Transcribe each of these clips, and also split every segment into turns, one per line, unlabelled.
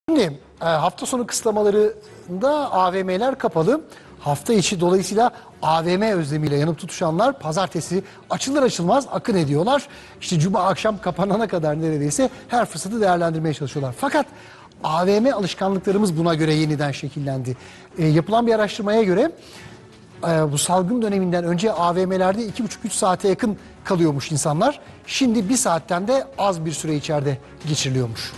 Şimdi hafta sonu kısıtlamalarında AVM'ler kapalı. Hafta içi dolayısıyla AVM özlemiyle yanıp tutuşanlar pazartesi açılır açılmaz akın ediyorlar. İşte cuma akşam kapanana kadar neredeyse her fırsatı değerlendirmeye çalışıyorlar. Fakat AVM alışkanlıklarımız buna göre yeniden şekillendi. Yapılan bir araştırmaya göre bu salgın döneminden önce AVM'lerde 2,5-3 saate yakın kalıyormuş insanlar. Şimdi 1 saatten de az bir süre içeride geçiriliyormuş.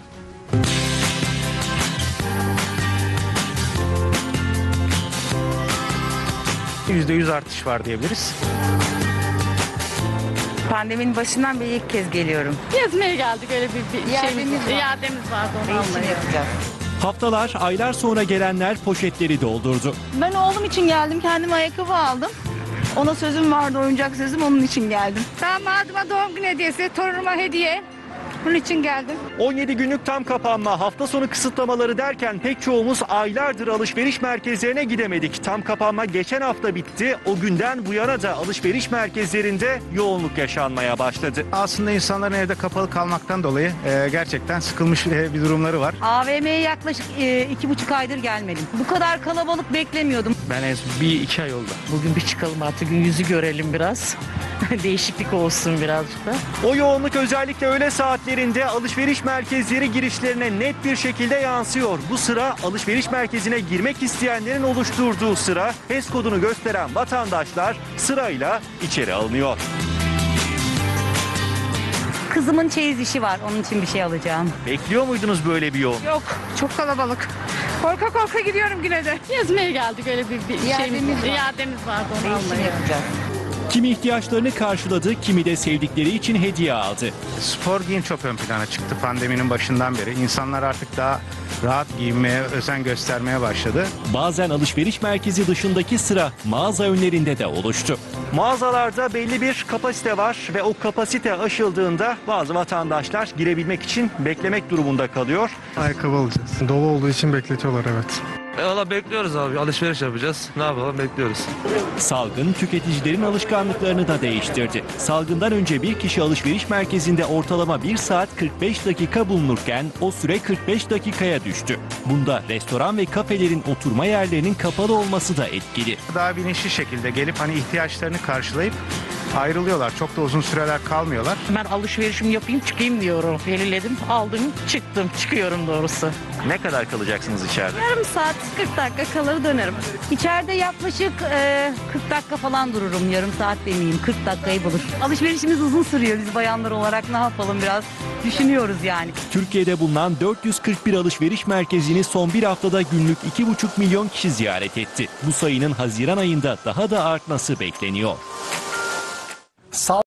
%100 artış var diyebiliriz.
Pandeminin başından beri ilk kez geliyorum.
Gezmeye geldik, öyle bir
İademiz var.
İademiz vardı, onu almaya.
yapacağız.
Haftalar, aylar sonra gelenler poşetleri doldurdu.
Ben oğlum için geldim. Kendime ayakkabı aldım. Ona sözüm vardı, oyuncak sözüm, onun için geldim.
Damadıma doğum günü hediyesi, torunuma hediye. Bunun için geldim.
17 günlük tam kapanma, hafta sonu kısıtlamaları derken pek çoğumuz aylardır alışveriş merkezlerine gidemedik. Tam kapanma geçen hafta bitti. O günden bu yana da alışveriş merkezlerinde yoğunluk yaşanmaya başladı.
Aslında insanların evde kapalı kalmaktan dolayı gerçekten sıkılmış bir durumları var.
AVM'ye yaklaşık 2,5 aydır gelmedim. Bu kadar kalabalık beklemiyordum.
Ben en son 1-2 ay oldu.
Bugün bir çıkalım artık, yüzü görelim biraz. Değişiklik olsun birazcık da.
O yoğunluk özellikle öğle saatlerinde alışveriş merkezleri girişlerine net bir şekilde yansıyor. Bu sıra alışveriş merkezine girmek isteyenlerin oluşturduğu sıra. HES kodunu gösteren vatandaşlar sırayla içeri alınıyor.
Kızımın çeyiz işi var, onun için bir şey alacağım.
Bekliyor muydunuz böyle bir yoğun?
Yok, çok kalabalık. Korka korka gidiyorum yine de. Gezmeye geldik, öyle bir İademiz vardı, onu almaya.
yapacağız.
Kimi ihtiyaçlarını karşıladı, kimi de sevdikleri için hediye aldı.
Spor giyim çok ön plana çıktı pandeminin başından beri. İnsanlar artık daha rahat giyinmeye, özen göstermeye başladı.
Bazen alışveriş merkezi dışındaki sıra mağaza önlerinde de oluştu. Mağazalarda belli bir kapasite var ve o kapasite aşıldığında bazı vatandaşlar girebilmek için beklemek durumunda kalıyor.
Ayakkabı alacağız. Dolu olduğu için bekletiyorlar, evet.
Valla bekliyoruz abi, alışveriş yapacağız. Ne yapalım, bekliyoruz.
Salgın tüketicilerin alışkanlıklarını da değiştirdi. Salgından önce bir kişi alışveriş merkezinde ortalama 1 saat 45 dakika bulunurken o süre 45 dakikaya düştü. Bunda restoran ve kafelerin oturma yerlerinin kapalı olması da etkili.
Daha bilinçli şekilde gelip hani ihtiyaçlarını karşılayıp ayrılıyorlar. Çok da uzun süreler kalmıyorlar.
Ben alışverişimi yapayım çıkayım diyorum. Belirledim, aldım, çıktım, çıkıyorum doğrusu.
Ne kadar kalacaksınız içeride?
Yarım saat, 40 dakika kalır dönerim.
İçeride yaklaşık 40 dakika falan dururum. Yarım saat demeyeyim, 40 dakikayı bulur. Alışverişimiz uzun sürüyor. Biz bayanlar olarak ne yapalım, biraz düşünüyoruz yani.
Türkiye'de bulunan 441 alışveriş merkezini son bir haftada günlük 2,5 milyon kişi ziyaret etti. Bu sayının Haziran ayında daha da artması bekleniyor.